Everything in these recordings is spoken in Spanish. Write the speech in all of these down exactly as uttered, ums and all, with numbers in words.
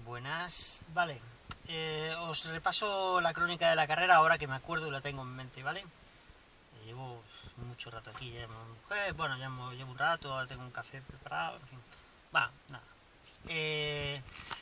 Buenas, vale. Eh, os repaso la crónica de la carrera ahora que me acuerdo y la tengo en mente, ¿vale? Eh, llevo mucho rato aquí, ya hemos- eh, bueno, ya hemos- llevo un rato, ahora tengo un café preparado, en fin. Va, nada. Eh,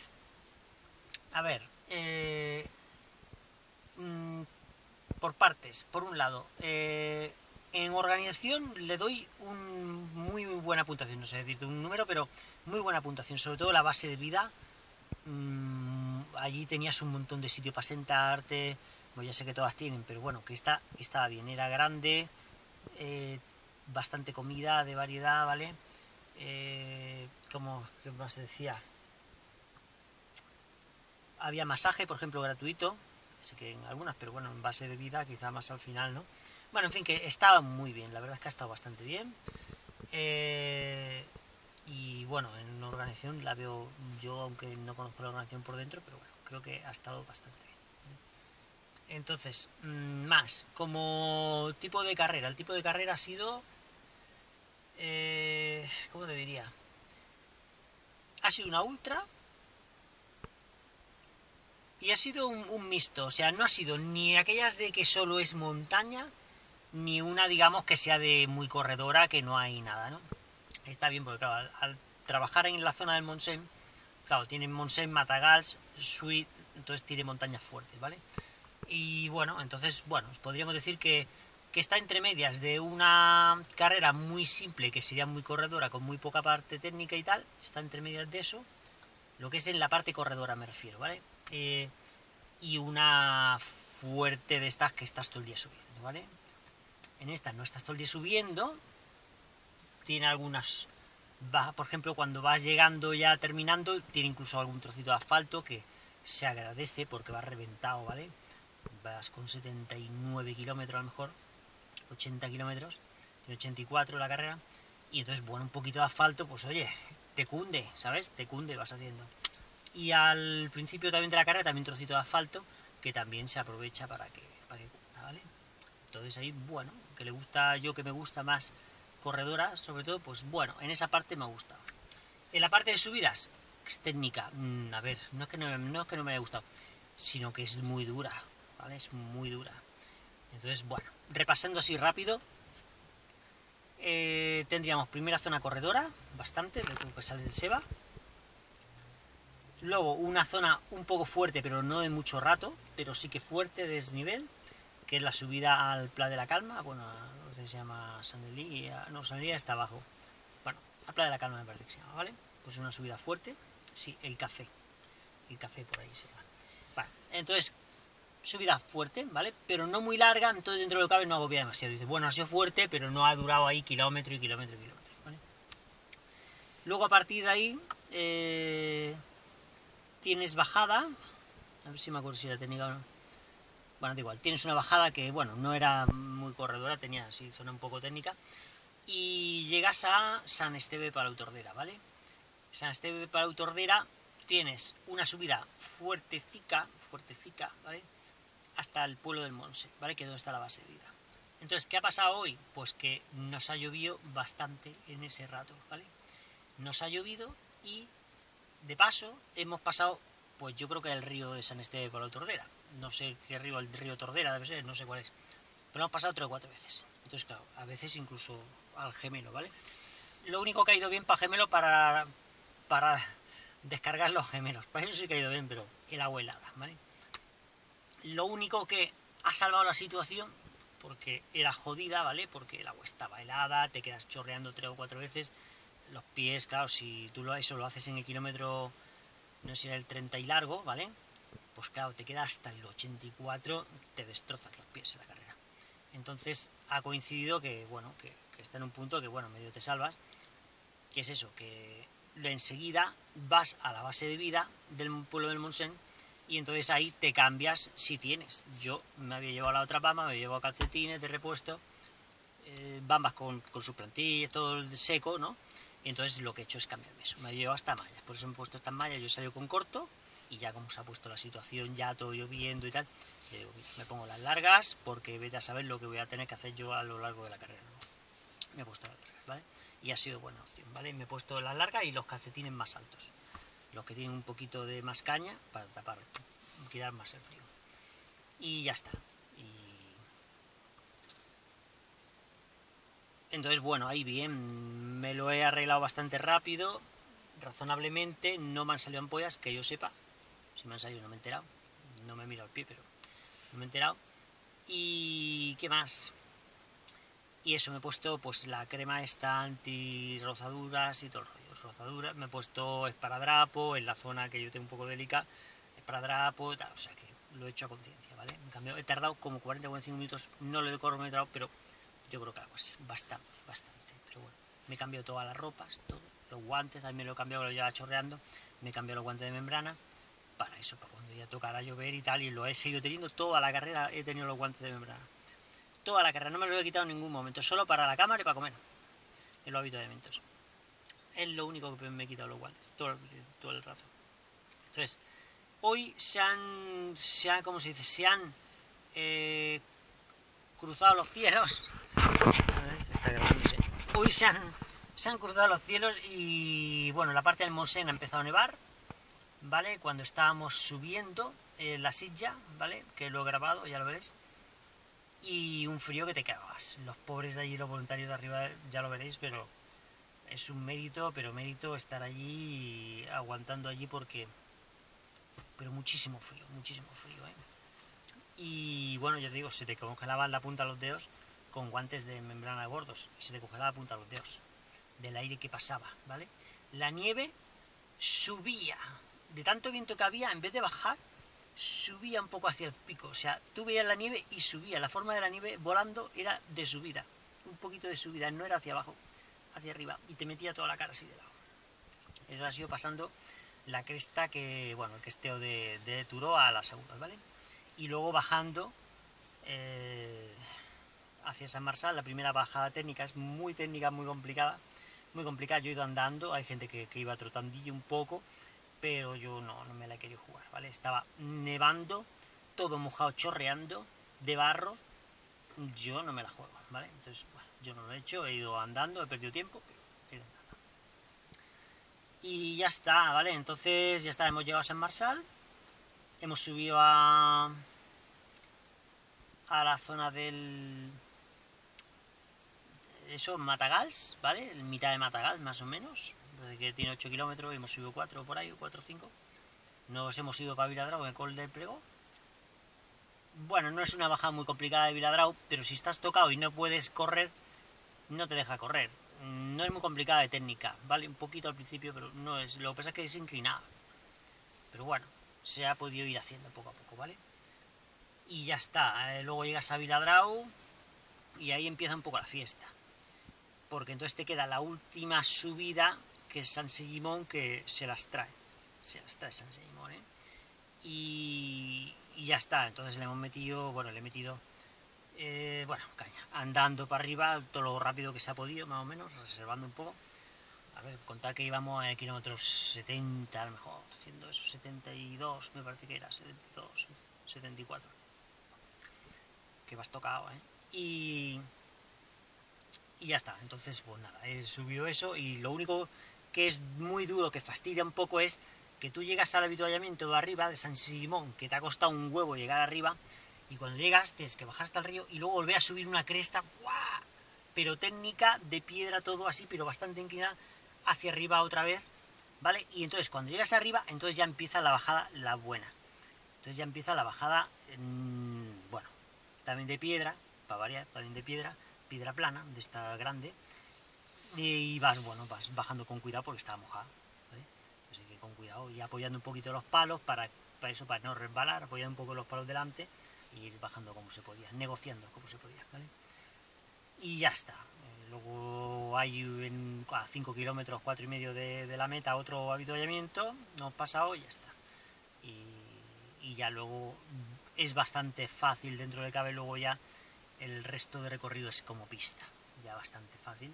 a ver, eh, mm, por partes. Por un lado, eh, en organización le doy un muy buena puntuación, no sé decirte un número, pero muy buena puntuación, sobre todo la base de vida. Mm, allí tenías un montón de sitio para sentarte. Bueno, ya sé que todas tienen, pero bueno, que esta estaba bien, era grande, eh, bastante comida de variedad, ¿vale? Eh, como ¿qué más decía? Había masaje, por ejemplo, gratuito, sé que en algunas, pero bueno, en base de vida, quizá más al final, ¿no? Bueno, en fin, que estaba muy bien, la verdad es que ha estado bastante bien. Eh, y bueno, en organización la veo yo, aunque no conozco la organización por dentro, pero bueno, creo que ha estado bastante bien. Entonces, mmm, más, como tipo de carrera, el tipo de carrera ha sido, eh, ¿cómo te diría? Ha sido una ultra y ha sido un, un mixto, o sea, no ha sido ni aquellas de que solo es montaña, ni una, digamos, que sea de muy corredora, que no hay nada, ¿no? Está bien, porque claro, al, al trabajar en la zona del Montseny, claro, tienen Montseny, Matagals, Suite, entonces tiene montañas fuertes, ¿vale? Y bueno, entonces, bueno, podríamos decir que, que está entre medias de una carrera muy simple, que sería muy corredora, con muy poca parte técnica y tal, está entre medias de eso, lo que es en la parte corredora me refiero, ¿vale? Eh, y una fuerte de estas que estás todo el día subiendo, ¿vale? En esta no estás todo el día subiendo, tiene algunas, va, por ejemplo, cuando vas llegando ya terminando, tiene incluso algún trocito de asfalto que se agradece porque va reventado, ¿vale? Vas con setenta y nueve kilómetros a lo mejor, ochenta kilómetros, de ochenta y cuatro la carrera, y entonces, bueno, un poquito de asfalto, pues oye, te cunde, ¿sabes? Te cunde, vas haciendo. Y al principio también de la carrera, también un trocito de asfalto, que también se aprovecha para que, para que cunda, ¿vale? Entonces ahí, bueno, que le gusta, yo que me gusta más corredora, sobre todo, pues bueno, en esa parte me ha gustado. En la parte de subidas, es técnica, mm, a ver, no es, que no, no es que no me haya gustado, sino que es muy dura, ¿vale? Es muy dura. Entonces, bueno, repasando así rápido, eh, tendríamos primera zona corredora, bastante, de lo que sale de Seba. Luego una zona un poco fuerte, pero no de mucho rato, pero sí que fuerte de desnivel, que es la subida al Pla de la Calma. Bueno, no sé si se llama Sandelí, no, Sandelí está abajo. Bueno, a Pla de la Calma me parece que se llama, ¿vale? Pues una subida fuerte. Sí, el café. El café por ahí se llama. Vale, entonces, subida fuerte, ¿vale? Pero no muy larga, entonces dentro de lo que cabe no agobia demasiado. Dice, bueno, ha sido fuerte, pero no ha durado ahí kilómetro y kilómetro y kilómetros, ¿vale? Luego a partir de ahí eh, tienes bajada, a ver si me acuerdo si la tenía o no. Bueno, da igual, tienes una bajada que, bueno, no era muy corredora, tenía así zona un poco técnica, y llegas a San Esteve para Tordera, ¿vale? San Esteve para Tordera tienes una subida fuertecica, fuertecica, ¿vale? Hasta el pueblo del Monse, ¿vale? Que es donde está la base de vida. Entonces, ¿qué ha pasado hoy? Pues que nos ha llovido bastante en ese rato, ¿vale? Nos ha llovido y, de paso, hemos pasado, pues yo creo que el río de San Esteve por la Tordera. No sé qué río, el río Tordera debe ser, no sé cuál es. Pero hemos pasado tres o cuatro veces. Entonces, claro, a veces incluso al gemelo, ¿vale? Lo único que ha ido bien para gemelo para, para descargar los gemelos. Para eso sí que ha ido bien, pero el agua helada, ¿vale? Lo único que ha salvado la situación, porque era jodida, ¿vale? Porque el agua estaba helada, te quedas chorreando tres o cuatro veces. Los pies, claro, si tú lo, eso lo haces en el kilómetro, no sé si era el treinta y largo, ¿vale? Pues claro, te queda hasta el ochenta y cuatro, te destrozas los pies en la carrera. Entonces ha coincidido que, bueno, que, que está en un punto que, bueno, medio te salvas, que es eso, que enseguida vas a la base de vida del pueblo del Montseny y entonces ahí te cambias si tienes. Yo me había llevado la otra bamba, me había llevado calcetines de repuesto, eh, bambas con, con sus plantillas, todo seco, ¿no? Y entonces lo que he hecho es cambiarme eso. Me había llevado hasta mallas, por eso me he puesto estas mallas, yo he salido con corto y ya como se ha puesto la situación, ya todo lloviendo y tal, digo, me pongo las largas porque vete a saber lo que voy a tener que hacer yo a lo largo de la carrera, ¿no? Me he puesto las largas, ¿vale? Y ha sido buena opción, ¿vale? Me he puesto las largas y los calcetines más altos. los que tienen un poquito de más caña para tapar, quitar más el frío. Y ya está. Y... Entonces, bueno, ahí bien, me lo he arreglado bastante rápido, razonablemente, no me han salido ampollas, que yo sepa. Si me han salido no me he enterado, no me he mirado el pie, pero no me he enterado. Y ¿qué más? Y eso, me he puesto pues la crema esta anti rozaduras y todo el rollo. Rozaduras, me he puesto esparadrapo en la zona que yo tengo un poco delicada, esparadrapo y tal, o sea que lo he hecho a conciencia, ¿vale? En cambio, he tardado como cuarenta o cuarenta y cinco minutos, no lo he cronometrado, pero yo creo que algo así, bastante, bastante. Pero bueno, me he cambiado todas las ropas, todo, los guantes, también lo he cambiado, lo llevaba chorreando, me he cambiado los guantes de membrana, para eso, para cuando ya tocara llover y tal, y lo he seguido teniendo toda la carrera, he tenido los guantes de membrana. Toda la carrera, no me lo he quitado en ningún momento, solo para la cámara y para comer, en los avituallamientos. Es lo único que me he quitado los guantes, todo, todo el rato. Entonces, hoy se han, se han, ¿cómo se dice? Se han eh, cruzado los cielos. Está grabándose. Hoy se han, se han cruzado los cielos y, bueno, la parte del Montseny ha empezado a nevar, ¿vale? Cuando estábamos subiendo eh, la silla, ¿vale? Que lo he grabado, ya lo veréis. Y un frío que te cagas. Los pobres de allí, los voluntarios de arriba, ya lo veréis, pero es un mérito, pero mérito estar allí, aguantando allí porque... Pero muchísimo frío, muchísimo frío, ¿eh? Y bueno, ya te digo, se te congelaban la punta de los dedos con guantes de membrana gordos. Y se te congelaba la punta de los dedos del aire que pasaba, ¿vale? La nieve subía. De tanto viento que había, en vez de bajar, subía un poco hacia el pico. O sea, tú veías la nieve y subía. La forma de la nieve volando era de subida. Un poquito de subida, no era hacia abajo, hacia arriba. Y te metía toda la cara así de lado. Eso ha sido pasando la cresta que, bueno, el cresteo de, de Turó a las Agudas, ¿vale? Y luego bajando eh, hacia San Marçal, la primera bajada técnica es muy técnica, muy complicada. Muy complicada, yo he ido andando, hay gente que, que iba trotandillo un poco, pero yo no, no me la he querido jugar, ¿vale? Estaba nevando, todo mojado, chorreando, de barro, yo no me la juego, ¿vale? Entonces, bueno, yo no lo he hecho, he ido andando, he perdido tiempo, pero he ido andando. Y ya está, ¿vale? Entonces, ya está, hemos llegado a San Marçal, hemos subido a, a la zona del... Eso, Matagals, ¿vale? En mitad de Matagals, más o menos, que tiene ocho kilómetros, hemos subido cuatro por ahí, cuatro o cinco. Nos hemos ido para Viladrau en el Col del Pregó. Bueno, no es una bajada muy complicada de Viladrau, pero si estás tocado y no puedes correr, no te deja correr. No es muy complicada de técnica, ¿vale? Un poquito al principio, pero no es. Lo que pasa es que es inclinada. Pero bueno, se ha podido ir haciendo poco a poco, ¿vale? Y ya está. Eh, luego llegas a Viladrau y ahí empieza un poco la fiesta. Porque entonces te queda la última subida, que es San Segimón, que se las trae. Se las trae San Segimón, ¿eh? Y, y ya está. Entonces le hemos metido, bueno, le he metido, eh, bueno, caña, andando para arriba, todo lo rápido que se ha podido, más o menos, reservando un poco. A ver, contar que íbamos en el kilómetro setenta, a lo mejor, haciendo eso, setenta y dos, me parece que era, setenta y dos, setenta y cuatro. Que vas tocado, ¿eh? Y... Y ya está, entonces pues nada, he subido eso y lo único que es muy duro, que fastidia un poco es que tú llegas al avituallamiento de arriba, de San Simón, que te ha costado un huevo llegar arriba, y cuando llegas tienes que bajar hasta el río y luego volver a subir una cresta, ¡guau! Pero técnica, de piedra, todo así, pero bastante inclinada, hacia arriba otra vez, ¿vale? Y entonces cuando llegas arriba, entonces ya empieza la bajada, la buena. Entonces ya empieza la bajada, mmm, bueno, también de piedra, para variar, también de piedra, piedra plana, de esta grande, y vas, bueno, vas bajando con cuidado porque está mojada, ¿vale? Así que con cuidado y apoyando un poquito los palos para, para eso, para no resbalar, apoyando un poco los palos delante y ir bajando como se podía, negociando como se podía, ¿vale? Y ya está. Eh, luego hay en, a cinco kilómetros, cuatro y medio de, de la meta otro avituallamiento, no hemos pasado y ya está. Y, y ya luego es bastante fácil dentro de cabe, luego ya el resto de recorrido es como pista, ya bastante fácil.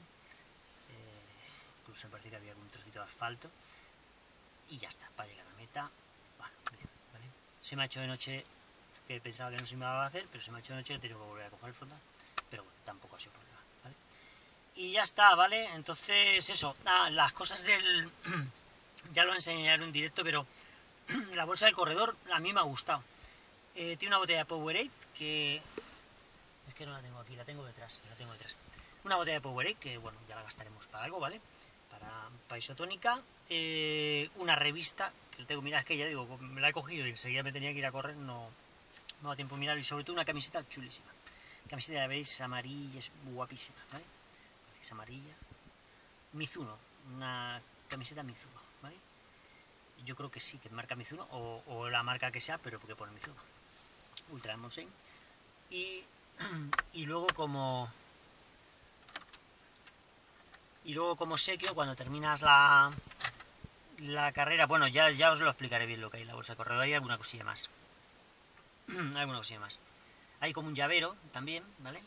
Eh, incluso me parece que había un trocito de asfalto. Y ya está, para llegar a la meta. Bueno, bien, ¿vale? Se me ha hecho de noche, que pensaba que no se me iba a hacer, pero se me ha hecho de noche, he tenido que volver a coger el frontal. Pero bueno, tampoco ha sido problema, ¿vale? Y ya está, ¿vale? Entonces, eso, ah, las cosas del, Ya lo enseñaré en un directo, pero la bolsa del corredor a mí me ha gustado. Eh, tiene una botella de Powerade que... Es que no la tengo aquí, la tengo detrás, la tengo detrás. Una botella de Powerade que, bueno, ya la gastaremos para algo, ¿vale? Para, para isotónica. Eh, una revista, que tengo, mira, es que ya digo, me la he cogido y enseguida me tenía que ir a correr, no, no da tiempo a mirar. Y sobre todo una camiseta chulísima. Camiseta, la veis, amarilla, es guapísima, ¿vale? Es amarilla. Mizuno, una camiseta Mizuno, ¿vale? Yo creo que sí, que marca Mizuno, o, o la marca que sea, pero porque pone Mizuno. Ultra Monsen. Y, y luego como... Y luego como sequio, cuando terminas la, la carrera, bueno, ya, ya os lo explicaré bien lo que hay en la bolsa de corredor, hay alguna cosilla más. alguna cosilla más. Hay como un llavero también, ¿vale?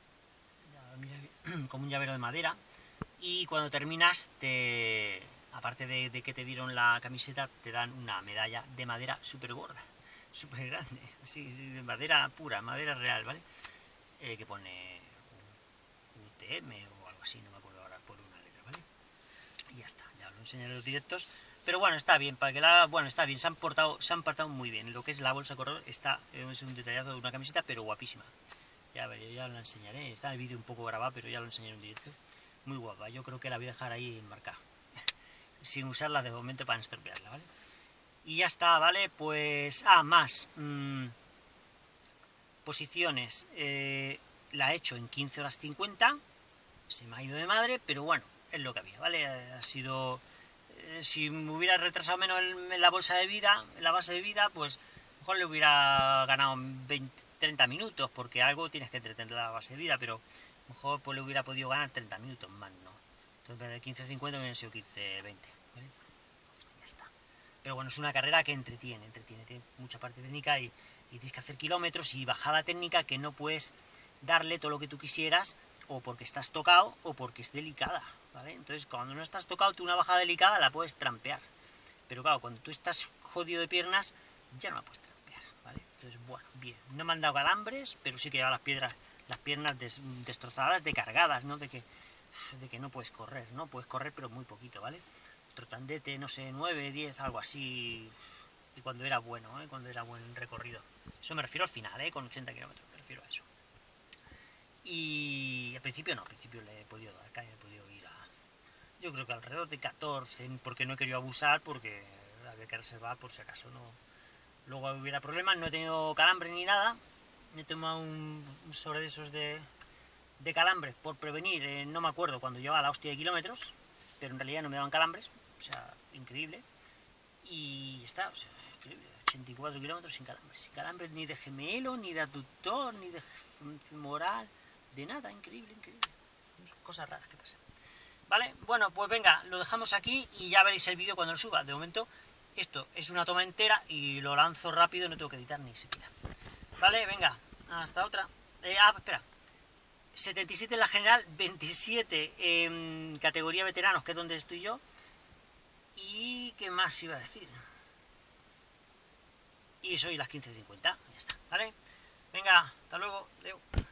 Como un llavero de madera. Y cuando terminas, te, aparte de, de que te dieron la camiseta, te dan una medalla de madera súper gorda, súper grande, así, de madera pura, madera real, ¿vale? Eh, que pone U T M o algo así, no me acuerdo ahora por una letra, ¿vale? Y ya está, ya lo enseñaré en los directos. Pero bueno, está bien, para que la... Bueno, está bien, se han portado, se han portado muy bien. Lo que es la bolsa de corredor está, es un detallazo de una camiseta, pero guapísima. Ya veré, ya lo enseñaré. Está en el vídeo un poco grabado, pero ya lo enseñaré en directo. Muy guapa, yo creo que la voy a dejar ahí enmarcada. Sin usarla de momento para no estropearla, ¿vale? Y ya está, ¿vale? Pues... Ah, más. Mmm, posiciones. Eh, la he hecho en quince horas cincuenta. Se me ha ido de madre, pero bueno, es lo que había, ¿vale? Ha sido... Eh, si me hubiera retrasado menos en, en la bolsa de vida, en la base de vida, pues mejor le hubiera ganado veinte, treinta minutos, porque algo tienes que entretener la base de vida, pero mejor pues le hubiera podido ganar treinta minutos más, ¿no? Entonces en vez de quince cincuenta hubieran sido quince veinte, ¿vale? Ya está. Pero bueno, es una carrera que entretiene, entretiene, tiene mucha parte técnica y, y tienes que hacer kilómetros y bajada técnica que no puedes darle todo lo que tú quisieras, o porque estás tocado o porque es delicada, ¿vale? Entonces cuando no estás tocado, tú una bajada delicada la puedes trampear, pero claro, cuando tú estás jodido de piernas, ya no la puedes trampear, ¿vale? Entonces, bueno, bien, no me han dado calambres, pero sí que lleva las piedras, las piernas des, destrozadas, de cargadas, ¿no? De que, de que no puedes correr, ¿no? Puedes correr, pero muy poquito, ¿vale? Trotandete, no sé, nueve, diez, algo así, y cuando era bueno, ¿eh? Cuando era buen recorrido. Eso me refiero al final, ¿eh? Con ochenta kilómetros, me refiero a eso. Y al principio no, al principio le he podido dar caña, he podido ir a... Yo creo que alrededor de catorce, porque no he querido abusar, porque había que reservar por si acaso no... Luego hubiera problemas, no he tenido calambre ni nada. Me he tomado un, un sobre de esos de, de calambres por prevenir, eh, no me acuerdo cuando llevaba la hostia de kilómetros, pero en realidad no me daban calambres, o sea, increíble. Y está, o sea, increíble, ochenta y cuatro kilómetros sin calambres, sin calambres ni de gemelo, ni de aductor, ni de femoral, de nada, increíble, increíble. Cosas raras que pasan. ¿Vale? Bueno, pues venga, lo dejamos aquí y ya veréis el vídeo cuando lo suba. De momento, esto es una toma entera y lo lanzo rápido, no tengo que editar ni siquiera. ¿Vale? Venga, hasta otra. Eh, ah, espera. setenta y siete en la general, veintisiete en categoría veteranos, que es donde estoy yo. ¿Y qué más iba a decir? Y soy las quince cincuenta, ya está, ¿vale? Venga, hasta luego, Leo.